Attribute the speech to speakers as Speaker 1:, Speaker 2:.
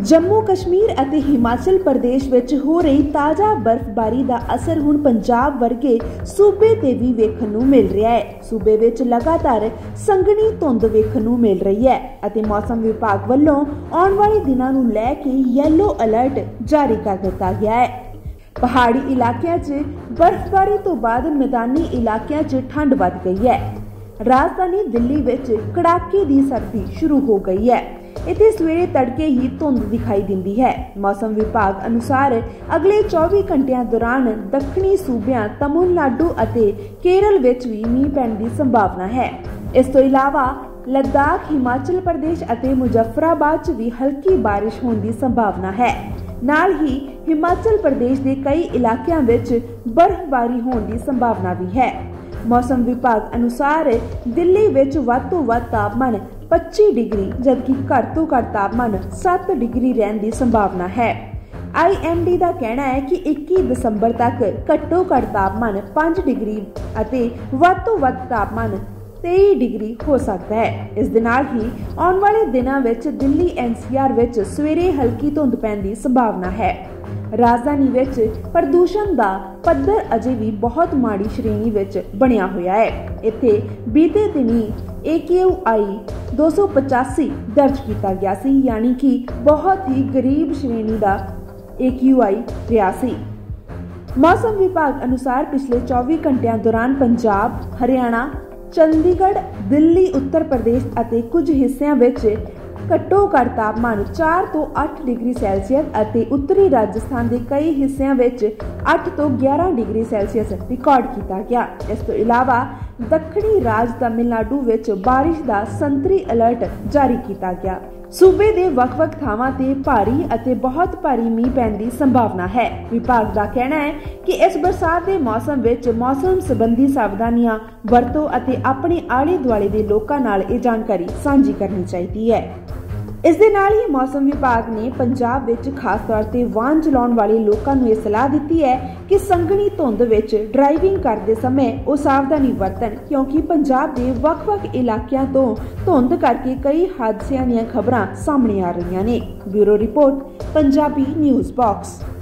Speaker 1: जम्मू कश्मीर ਅਤੇ हिमाचल प्रदेश ਵਿੱਚ ਹੋ ਰਹੀ ਤਾਜ਼ਾ ਬਰਫ਼ਬਾਰੀ ਦਾ ਅਸਰ ਹੁਣ ਪੰਜਾਬ ਵਰਗੇ ਸੂਬੇ ਤੇ ਵੀ ਵੇਖਣ ਨੂੰ ਮਿਲ ਰਿਹਾ ਹੈ। ਸੂਬੇ ਵਿੱਚ ਲਗਾਤਾਰ ਸੰਘਣੀ ਧੁੰਦ ਵੇਖਣ ਨੂੰ ਮਿਲ ਰਹੀ ਹੈ ਅਤੇ ਮੌਸਮ ਵਿਭਾਗ ਵੱਲੋਂ ਆਉਣ ਵਾਲੇ ਦਿਨਾਂ ਨੂੰ ਲੈ ਕੇ ਯੈਲੋ ਅਲਰਟ ਜਾਰੀ ਕਰ ਦਿੱਤਾ ਗਿਆ ਹੈ। ਪਹਾੜੀ ਇਲਾਕਿਆਂ 'ਚ ਬਰਫ਼ਬਾਰੀ ਤੋਂ ਬਾਅਦ ਮੈਦਾਨੀ ਇਲਾਕਿਆਂ 'ਚ ਠੰਡ ਵੱਧ ਗਈ ਹੈ। ਰਾਜਧਾਨੀ ਦਿੱਲੀ ਵਿੱਚ ਕੜਾਕੇ ਦੀ ਸਰਦੀ ਸ਼ੁਰੂ ਹੋ ਗਈ ਹੈ। इतने सवेरे तड़के ही धुंध दिखाई देती है। मौसम विभाग अनुसार अगले 24 घंटिया दौरान दक्षिणी सूबिया तमिलनाडु और केरल विच भी मींह पैण की संभावना है। इस तो इलावा लद्दाख, हिमाचल प्रदेश और मुजफ्फराबाद च भी हल्की बारिश होने की संभावना है। नाल ही हिमाचल प्रदेश के कई इलाकों विच बर्फबारी होने की संभावना भी है। मौसम विभाग अनुसार दिल्ली विच वध तो वध तापमान 25 डिग्री जबकि घट तो घट तापमान 7 डिग्री रहने की संभावना है। IMD का कहना है कि 21 दिसंबर तक घट्टो घट तापमान 5 डिग्री और वध तो वध तापमान 23 डिग्री हो सकता है। इस दे नाल ही आने वाले दिनों विच दिल्ली NCR विच सवेरे हल्की धुंध पैण की संभावना है। राजधानी विच प्रदूषण का पद्धर अजे भी बहुत माड़ी श्रेणी विच बनिया होया है। इत्थे बीते दिनी AQI 285 दर्ज किया गया सी, यानी कि बहुत ही गरीब श्रेणी का AQI रहा सी। मौसम विभाग अनुसार पिछले 24 घंटिया दौरान पंजाब, हरियाणा, चंडीगढ़, दिल्ली, उत्तर प्रदेश और कुछ हिस्सों विच घट्टो घट तापमान 4 तो 8 डिग्री सैल्सीयस और उत्तरी राजस्थान के कई हिस्सों विच 8 तो 11 डिग्री सैल्सीयस रिकॉर्ड किया गया। इस तो इलावा दक्षिणी राज तमिलनाडु विच बारिश का संतरी अलर्ट जारी किया गया। सूबे के वख-वख थावां ते भारी और बहुत भारी मींह पैण की संभावना है। विभाग का कहना है कि इस बरसात के मौसम विच मौसम संबंधी सावधानियां वरतो और अपने आले दुआले के लोगों नाल ये जानकारी साझी करनी चाहिए है। इस दे नाल ही मौसम विभाग ने पंजाब विच खास तौर ते वाहन चलाउण वाले लोगों को यह सलाह दी है कि संघनी धुंध विच ड्राइविंग करते समय वो सावधानी वरतन, क्योंकि पंजाब के वख-वख इलाकों तो धुंध करके कई हादसों दी खबरां सामने आ रही ने। Bureau report, Punjabi news box.